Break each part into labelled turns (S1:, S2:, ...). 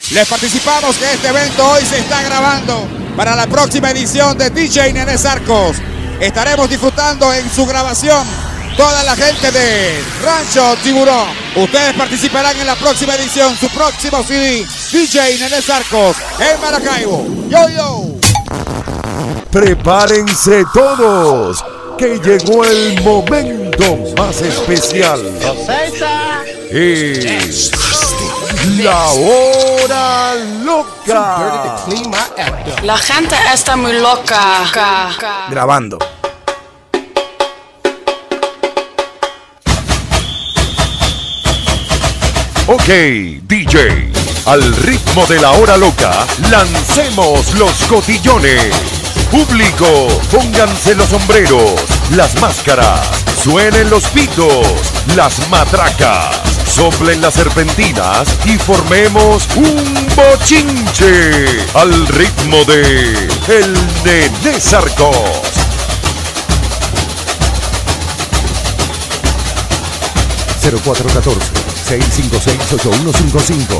S1: Les participamos que este evento hoy se está grabando para la próxima edición de DJ Nene Sarcos. Estaremos disfrutando en su grabación toda la gente de Rancho Tiburón. Ustedes participarán en la próxima edición, su próximo CD, DJ Nene Sarcos en Maracaibo. Yo, yo.
S2: Prepárense todos, que llegó el momento más especial. Es la hora loca.
S3: La gente está muy loca.
S4: Grabando.
S2: Ok, DJ, al ritmo de la hora loca, lancemos los cotillones. Público, pónganse los sombreros, las máscaras, suenen los pitos, las matracas, soplen las serpentinas y formemos un bochinche al ritmo de El Nene Sarcos. (0414-656-8155)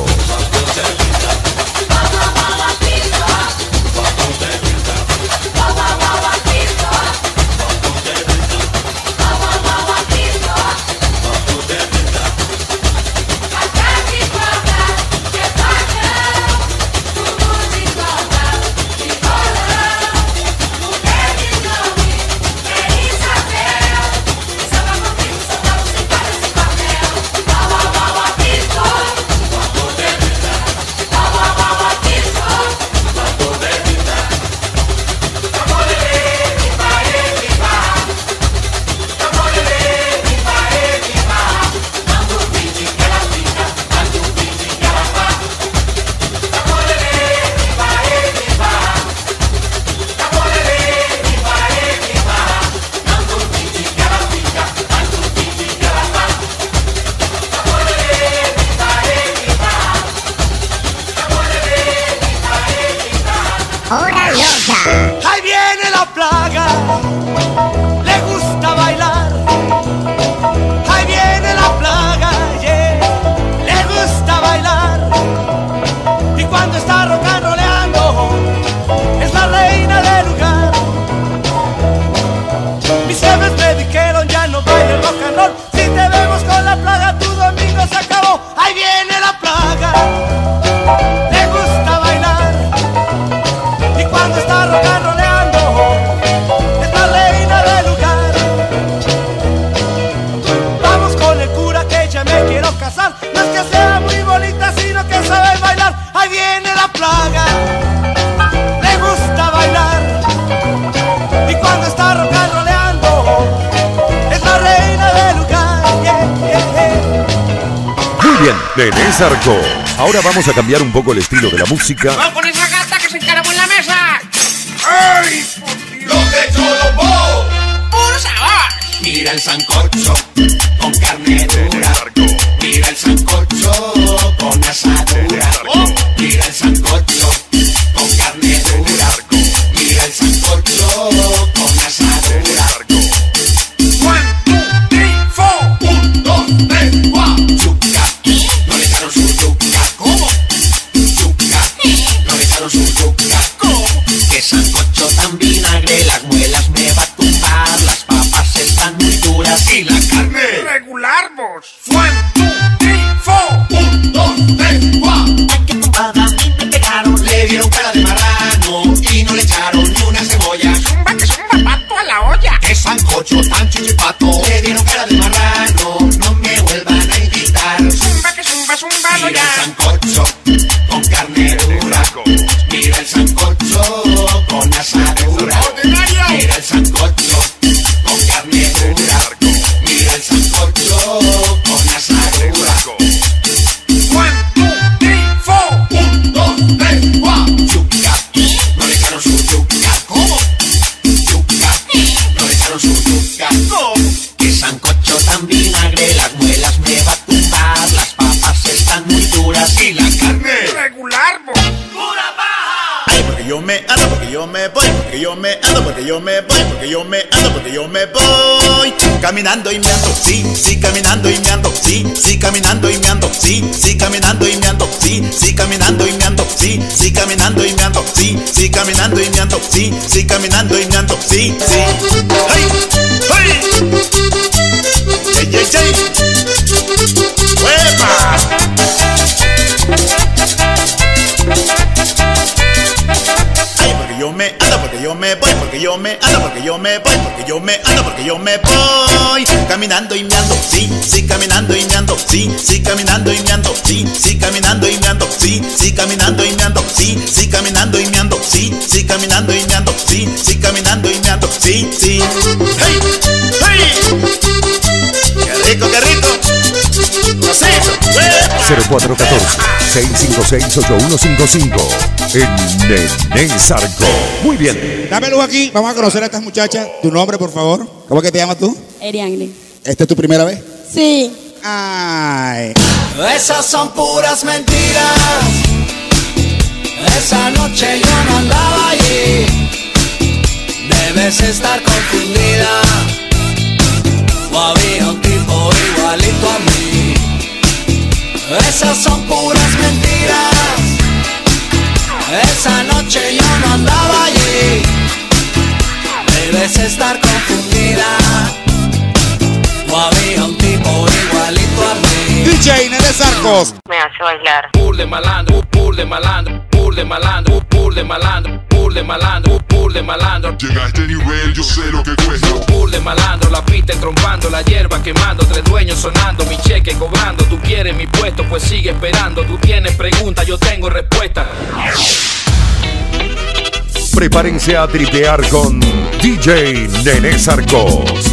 S5: Ahí viene la plaga, le gusta bailar. Ahí viene la plaga, yeah, le gusta bailar. Y cuando está rock and rollando, es la reina del lugar. Mis jefes me dijeron ya no baile rock and roll. Si te vemos con la plaga, tu domingo se acabó. Ahí viene la plaga, le gusta bailar. Y cuando está rock and rollando, es la reina del lugar. Vamos con el cura que ya me quiero casar. No es que sea muy bonita, sino que sabe bailar. Ahí viene la plaga, le gusta bailar. Y cuando está rock and rollando, es la reina del lugar, yeah, yeah, yeah.
S2: Muy bien, Nene Sarcos. Ahora vamos a cambiar un poco el estilo de la música.
S6: ¡No con esa gata que se encaramó en la mesa!
S7: ¡Ay, por Dios! ¡Los de Cholopó!
S6: ¡Puro sabor!
S7: Mira el sancocho con carne dura. Mira el sancocho con asadura. Mira el sancocho con carne dura. Mira el sancocho con asadura.
S6: 1, 2, 3, 4.
S7: 1, 2, 3, 4. Yuca, no le echaron su yuca. ¿Cómo? Yuca, no le echaron su yuca.
S6: ¿Cómo?
S7: Que sancocho tan vinagre, las muelas me va a tumbar. Las papas están muy duras y la carne
S6: ¡Regular, vos! 1, 2, 3, 4.
S7: 1, 2, 3, 4.
S5: Ay, qué pompada, a mí me pegaron.
S7: Le dieron cara de marrano y no le echaron ni una cebolla.
S6: ¡Zumba, que zumba, pato a la olla!
S7: ¡Qué sancocho tan chichipato! Le dieron cara de marrano, no me vuelvan a invitar.
S6: ¡Zumba, que zumba, zumbalo
S7: Mira el
S6: ya!
S7: sancocho con carne dura. Mira el sancocho con asadura. Mira el sancocho con carne dura. Mira el sancocho con asadura.
S6: 1, 2, 3, 4.
S7: 1, 2, 3, 4. Yuca, no le echaron su yuca. ¿Cómo? Yuca, no le echaron su yuca.
S6: ¿Cómo?
S7: Que sancocho tan vinagre, las muelas me va a tumbar. Las papas están muy duras y la carne
S6: ¡Regular, vos!
S5: ¡Pura paja!
S4: Ay, porque porque yo me ando, porque yo me voy, porque yo me ando, porque yo me voy, porque yo me ando, porque yo me voy. Caminando y me ando, sí, sí, caminando y me ando, sí, sí, caminando y me ando, sí, sí, caminando y me ando, sí, sí, caminando y me ando, sí, sí, caminando y me ando, sí, sí, caminando y me ando, sí, sí, caminando y me ando, sí, sí. ¡Hey! ¡Hey! ¡Hey, hey, hey! ¡Huepa! Porque yo me ando, porque yo me voy, porque yo me ando, porque yo me voy, porque yo me ando, porque yo me voy. Caminando y me ando, sí, sí, caminando y me ando, sí, sí, caminando y me ando, sí, sí, caminando y me ando, sí, sí, caminando y me ando, sí, sí, caminando y me ando, sí, sí, caminando y me ando, sí, sí, caminando y me ando, sí, sí. ¡Hey! ¡Hey! ¡Qué rico, qué rico!
S2: 0414-656-8155. El Nene Zarco. Muy bien.
S1: Dame luz aquí. Vamos a conocer a estas muchachas. Tu nombre, por favor. ¿Cómo es que te llamas tú?
S8: Eriangle.
S1: ¿Esta es tu primera vez?
S8: Sí.
S1: Ay.
S5: Esas son puras mentiras. Esa noche yo no andaba allí. Debes estar confundida. O había un tipo igualito a mí. Esas son puras mentiras. Esa noche yo no andaba allí. Debes estar confundida. O había un tipo igualito a mí.
S1: DJ Nene Zarcos.
S3: Me hace bailar.
S6: Pool de malandro, pool de malandro, pool de malandro, pool de malandro, pool de malandro, pool de malandro.
S9: Llega a este nivel, yo sé lo que cuesta.
S6: Pool de malandro, la pista entrompando, la hierba quemando, 3 dueños sonando, mi cheque cobrando. Tú quieres mi puesto, pues sigue esperando. Tú tienes preguntas, yo tengo respuesta.
S2: Prepárense a tripear con DJ Nene Zarcos.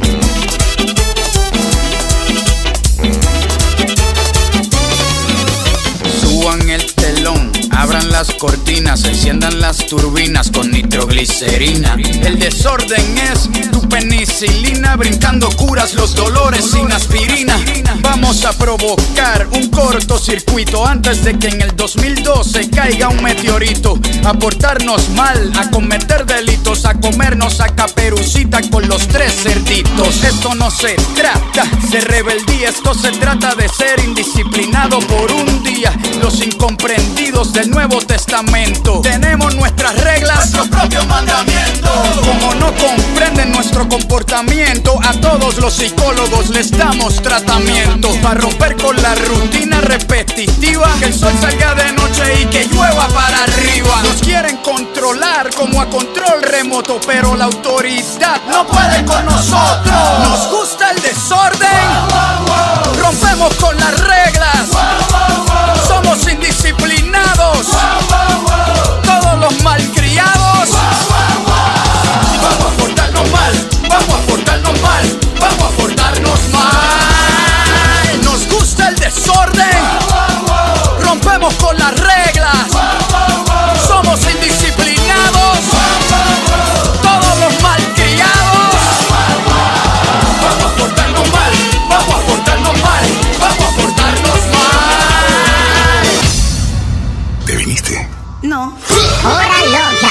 S10: Suban el telón, abran las cortinas, enciendan las turbinas con nitroglicerina. El desorden es tu penicilina, brincando curas los dolores sin aspirina. Vamos a provocar un cortocircuito antes de que en el 2012 caiga un meteorito. A portarnos mal, a cometer delitos, a comernos a Caperucita con los 3 cerditos. Esto no se trata de rebeldía, esto se trata de ser indisciplinado por un día. Los incomprendidos del Nuevo Testamento tenemos nuestras reglas, nuestros propios mandamientos. Como no comprenden nuestro comportamiento, a todos los psicólogos les damos tratamiento para romper con la rutina repetitiva. Que el sol salga de noche y que llueva para arriba. Nos quieren controlar como a control remoto, pero la autoridad no puede con nosotros. Nos gusta el desorden, rompemos con las reglas. Somos indisciplinados, todos los malcriados. Vamos a portarnos mal, vamos a portarnos mal, vamos a portarnos mal. Nos gusta el desorden, rompemos con las reglas. Somos indisciplinados, todos los malcriados. Vamos a portarnos mal, vamos a portarnos mal, vamos a portarnos mal.
S9: ¿Te viniste?
S8: No.
S11: ¡Hora loca!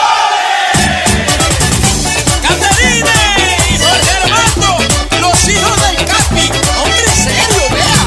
S5: Caterine y Jorge Armando, los hijos del Capi. Hombre serio, vea.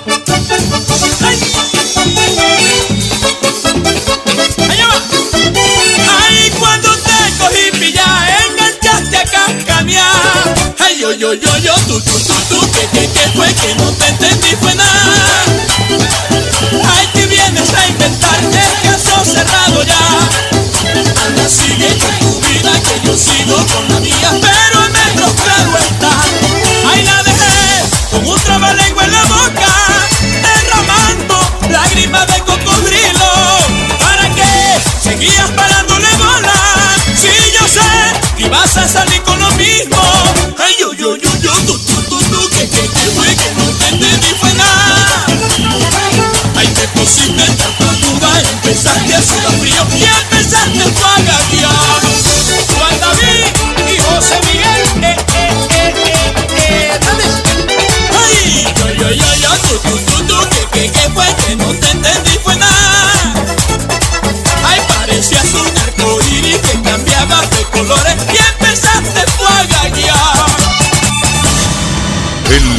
S5: Allá va. Ay, cuando te cogí pilla, enganchaste a cascanear. Ay, yo, tú, que fue que no te entendí fue nada. Ay, que vienes a inventar el caso cerrado ya. Anda, sigue con tu vida que yo sigo con la mía. Pero el metro claro está. Ay, la dejé con un trabalengua en la boca, derramando lágrimas de cocodrilo. ¿Para qué seguías parándole bola? Si yo sé que ibas a salir con lo mismo. Ay, yo, tú, que fue que no te entendí fue nada. Ay, te pusiste en tanta duda, empezaste a sudar frío y empezaste tú a gaguear. Juan David y José Miguel, dale. Ay, yo, tú, que fue que no te entendí fue nada. Ay, parecía su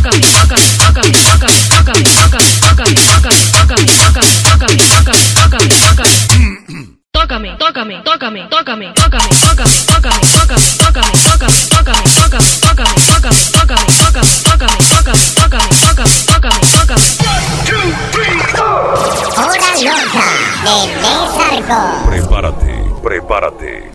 S2: Prepárate.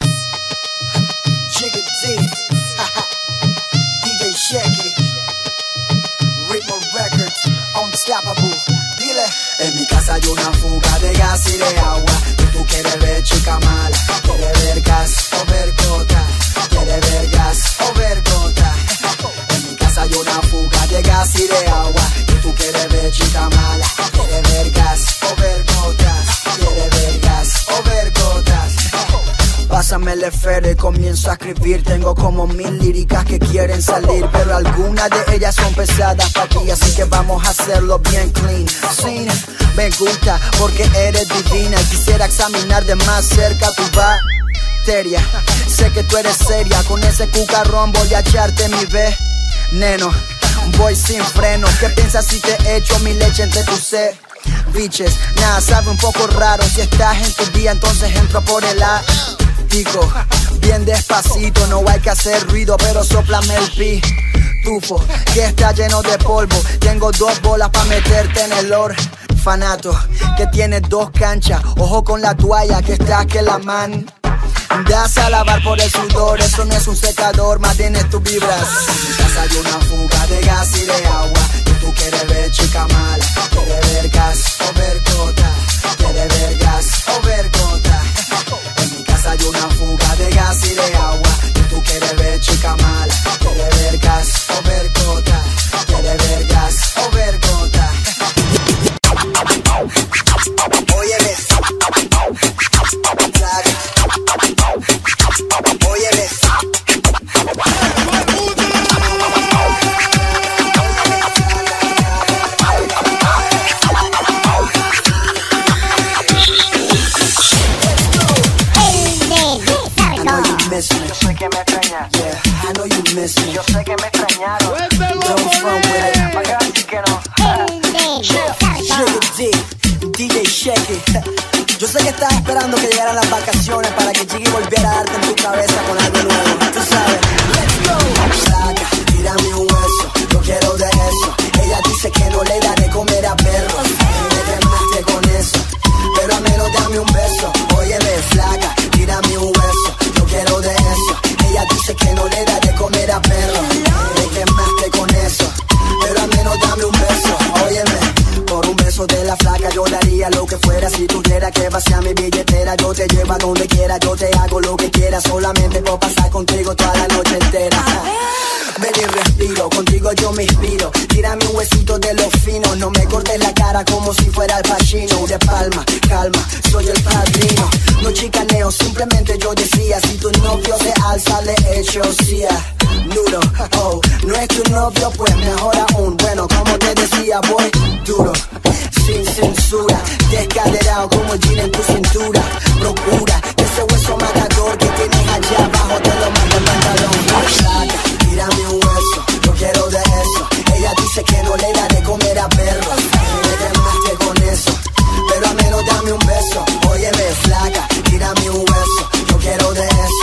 S8: DJ Shaky, Ritmo Records, Unstoppable. Dile, en mi casa hay una fuga de gas y de agua. Y tú quieres ver chica mala, quieres ver gas o ver gota, quieres ver gas o ver gota. En mi casa hay una fuga de gas y de agua. Y tú quieres ver chica mala, quieres ver gas o ver gotas, quieres ver gas o ver gotas. Pásame el esfero y comienzo a escribir. Tengo como 1000 líricas que quieren salir, pero algunas de ellas son pesadas para ti, así que vamos a hacerlo bien clean. Sí, me gusta porque eres divina y quisiera examinar de más cerca tu bacteria. Sé que tú eres seria, con ese cucarrón voy a echarte mi veneno. Voy sin freno, ¿qué piensas si te echo mi leche entre tus ceviches? Nada, sabe un poco raro. Si estás en tu día, entonces entro por el ático. Bien despacito, no hay que hacer ruido, pero sóplame el pitufo que está lleno de polvo. Tengo 2 bolas pa' meterte en el orfanato, que tiene 2 canchas. Ojo con la toalla que estás que la man das a lavar por el sudor. Eso no es un secador, más tienes tus vibras. En mi casa hay una fuga de gas y de agua. Y tú quieres ver chica mala, quieres ver gas o ver gota, quieres ver gas o ver gota. En mi casa hay una fuga de gas y de agua. Y tú quieres ver chica mala, quieres ver gas o ver gota, quieres ver gas o ver gota. Óyeme, óyeme. Yo sé que me extrañas. Yeah, I know you miss me. Yo sé que me extrañaron. Don't front with it. Pa' que así que no. Sugar D, DJ Shaky. Yo sé que estás esperando que llegaran las vacaciones para que Jiggy volviera a darte en tu cabeza con algo nuevo. Tú sabes. Let's go. Saca, tírame un beso. Yo quiero de eso. Ella dice que no le da de comer a perros. Me quemaste con eso, pero a menos dame un beso. Óyeme, flaca, tírame un beso. Quiero de eso. Ella dice que no le da de comer a perro. Me quemaste con eso, pero al menos dame un beso. Óyeme, por un beso de la flaca yo daría lo que fuera. Si tuviera que vaciar mi billetera, yo te llevo a donde quiera. Yo te hago lo que quieras, solamente puedo pasar contigo toda la noche entera. Ven y respiro, contigo yo me inspiro. Tírame un huesito de los finos. No me cortes la cara como si fuera el Pacino. De palma, calma, soy el padrino. No chicaneo, simplemente yo decía. Si tu novio se alza, le echo cia. Nudo, oh, no es tu novio, pues mejor aún. Bueno, como te decía, voy duro, sin censura. Descaderado como el jean en tu cintura. Procura que ese hueso matador que tienes allá abajo te lo manda el pantalón. Saca, tírame un hueso, yo quiero de eso. Ella dice que no le da de comer a perros. Me quemaste con eso, pero al menos dame un beso. Óyeme, flaca, tírame un hueso, yo quiero de eso.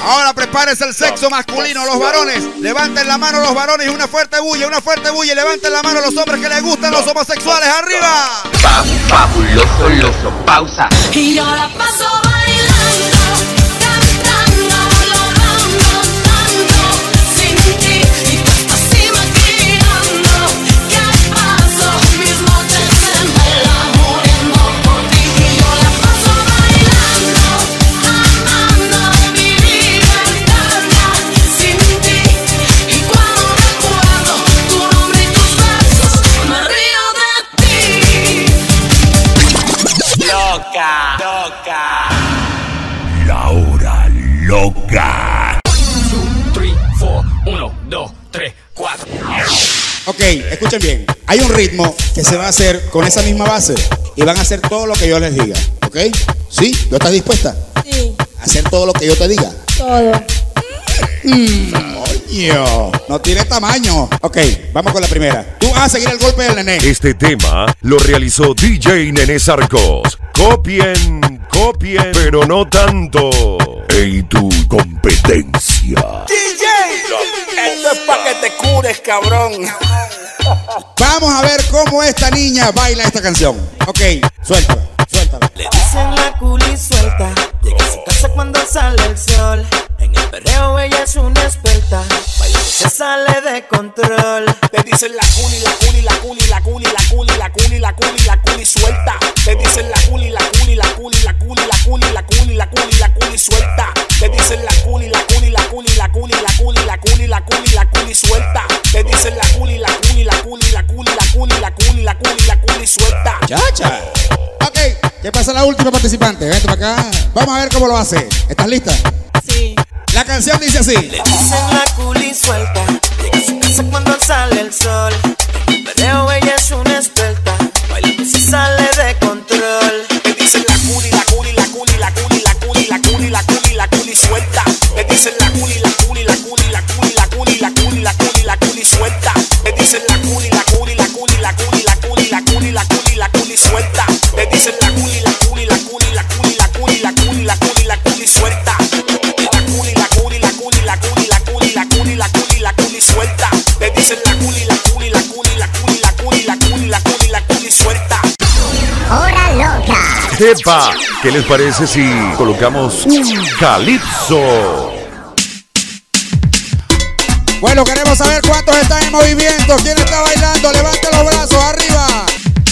S1: Ahora prepárense el sexo masculino, los varones. Levanten la mano los varones y una fuerte bulla. Levanten la mano los hombres que les gustan los homosexuales. ¡Arriba!
S11: Fabuloso, loso, pausa.
S3: Y yo la paso bailando, cantando, logrando tanto sin ti. Y tú estás imaginando que paso mis noches en vela muriendo por ti. Y yo la paso bailando, amando mi vida eterna sin ti. Y cuando recuerdo tu nombre y tus besos, me río de ti.
S11: Loca, loca. La hora loca.
S6: 1, 2, 3, 4. 1, 2, 3, 4.
S1: Ok, escuchen bien. Hay un ritmo que se va a hacer con esa misma base y van a hacer todo lo que yo les diga. ¿Ok? ¿Sí? ¿No estás dispuesta?
S12: Sí.
S1: ¿A hacer todo lo que yo te diga?
S12: Todo.
S1: Coño, no tiene tamaño. Ok, vamos con la primera. Tú vas a seguir el golpe del nené.
S2: Este tema lo realizó DJ Nene Sarcos. Copien, pero no tanto. En tu competencia.
S11: DJ, esto es pa' que te cures, cabrón.
S1: Vamos a ver cómo esta niña baila esta canción. Ok, suéltala.
S5: Le dicen la culi suelta, llega a su casa cuando sale el sol. En el perreo ella es una experta, baila que se sale de control.
S11: Te dicen la culi, la culi, la culi, la culi, la culi, la culi, la culi, la culi suelta. Te dicen la culi, la culi, la culi, la culi, la culi, la culi, la culi, la culi suelta. Te dicen la culi, la culi, la culi, la culi, la culi, la culi, la culi, la culi suelta. Te dicen la culi, la culi, la culi, la culi, la culi, la culi, la culi, la culi suelta.
S1: Chacha. Ok, ¿qué pasa la última participante? Vente para acá. Vamos a ver cómo lo hace. ¿Estás lista?
S12: Sí.
S1: La canción dice así.
S5: Le dicen la culi suelta, llega a su casa cuando sale el sol. En el perreo ella es una experta, baila que se sale de control.
S11: Te dicen la culi, la culi, la culi, la culi, la culi, la culi, la culi, la culi suelta. Te dicen la culi, la culi, la culi, la culi, la culi, la culi, la culi, la culi suelta. Te dicen la culi, la culi, la culi, la culi, la culi, la culi, la culi, la culi suelta. Te dicen la culi, la culi, la culi, la culi, la culi, la culi, la culi, la culi suelta. La culi, la culi, la culi, la culi, la culi, la culi, la culi, la culi suelta. Te dicen la culi, la culi, la culi, la culi, la culi, la culi, la culi, la culi suelta.
S13: Hora loca.
S2: ¡Epa! ¿Qué les parece si colocamos un calipso?
S1: Bueno, queremos saber cuántos están en movimiento. ¿Quién está bailando? Levante los brazos arriba.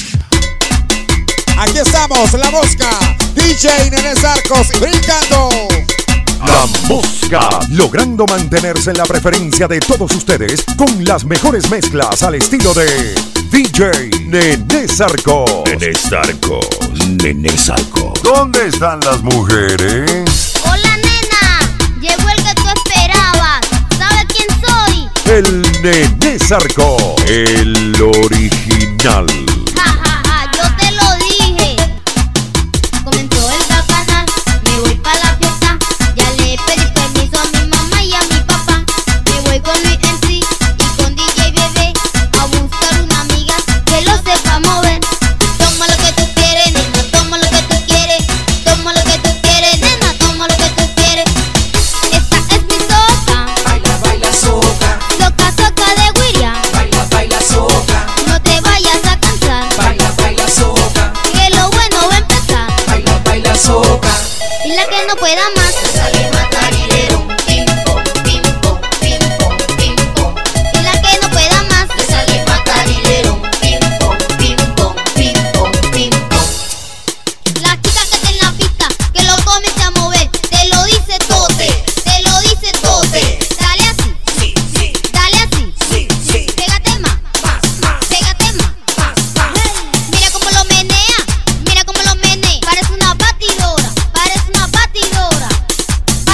S1: Aquí estamos, La Mosca, DJ Nene Sarcos, brincando.
S2: La Mosca, logrando mantenerse en la preferencia de todos ustedes con las mejores mezclas al estilo de DJ Nene Sarcos. Nene Sarcos, Nene Sarcos. ¿Dónde están las mujeres?
S13: Hola, nena. Llegó el que tú esperabas. ¿Sabes quién soy?
S2: El Nene Sarcos, el original.
S13: Ja, ja, ja, yo te lo dije. Comenzó el bacanal, me voy pa' la fiesta. Ya le pedí permiso a mi mamá y a mi papá. Me voy con Luis MC y con DJ Bebé a buscar una amiga que lo sepa mover. Toma lo que tú quieres, nena, toma lo que tú quieres. Toma lo que tú quieres, nena, toma lo que tú quieres. Esta es mi soca.
S5: Baila, baila soca.
S13: Soca, soca de Wiria.
S5: Baila, baila soca.
S13: No te vayas a cansar.
S5: Baila, baila soca.
S13: Que lo bueno va a empezar.
S5: Baila, baila soca.
S13: Y la que no pueda más sale matarilero. Pim, pom, pim, pom, pim, pom, pim, pom. Y la que no pueda más le sale matarilero. Pim, pom, pim, pom, pim, pom, pim, pom. La chica que está en la pista, que lo comience a mover. Te lo dice Tote, te lo dice Tote. Dale así,
S5: Sí, sí,
S13: dale así.
S5: sí, sí.
S13: Pégate más, pégate más. Mira cómo lo menea, mira cómo lo menea. Parece una batidora, parece una batidora.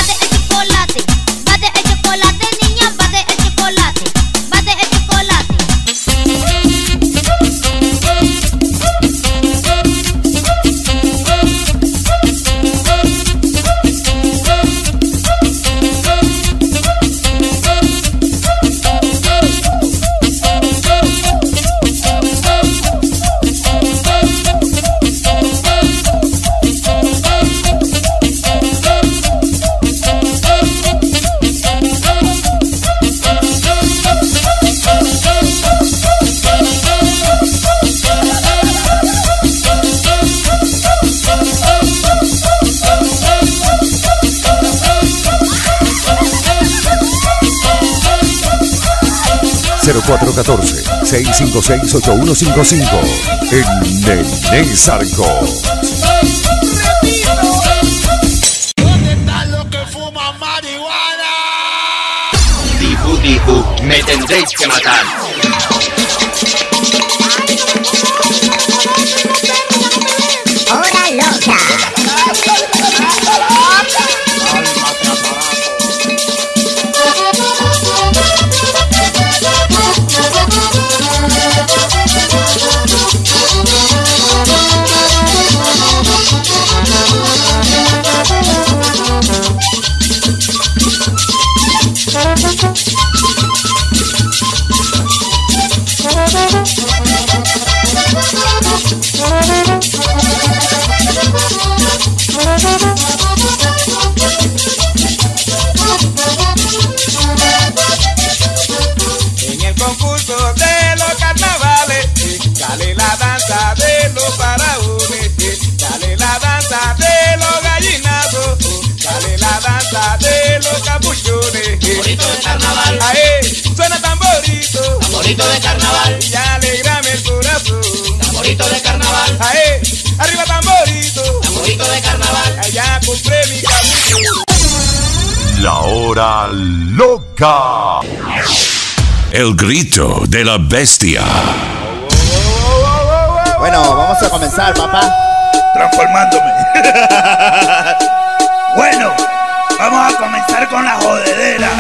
S2: 0414-656-8155. El Nene Zarco.
S11: ¿Dónde están los que fuman marihuana?
S7: Difu, difu, me tendréis que matar.
S13: Hora loca.
S5: En el concurso de los carnavales, sale la danza de los faraones, sale la danza de los gallinazos, sale la danza de los capuchones.
S7: Tamborito de carnaval,
S5: Ae, suena tamborito,
S7: tamborito de carnaval,
S5: y alegrame el corazón.
S7: tamborito de carnaval,
S5: Ae, arriba tamborito,
S7: tamborito de carnaval.
S5: allá compré mi capuchón.
S2: La Hora Loca.
S12: El grito de la bestia.
S14: Bueno, vamos a comenzar, papá.
S15: Transformándome. Bueno, vamos a comenzar con la jodedera.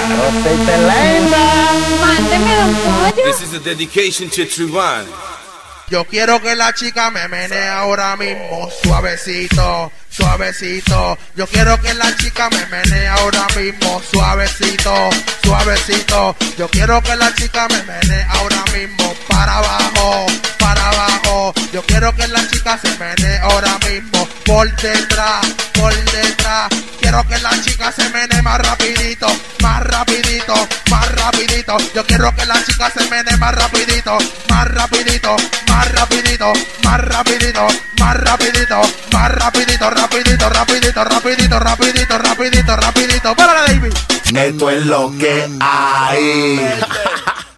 S13: Mándeme un pollo.
S6: This is a dedication to Tribune.
S5: Yo quiero que la chica me menee ahora mismo, suavecito, suavecito. Yo quiero que la chica me menee ahora mismo, suavecito, suavecito. Yo quiero que la chica me menee ahora mismo, para abajo, para abajo. Yo quiero que la chica se menee ahora mismo, por detrás, por detrás. Quiero que la chica se menee más rapidito, más rapidito, más rapidito. Yo quiero que la chica se menee más rapidito, más rapidito, más rapidito, más rapidito, más rapidito, más rapidito, rapidito, rapidito, rapidito, rapidito, rapidito, rapidito. Para la David.
S15: Esto es lo que hay.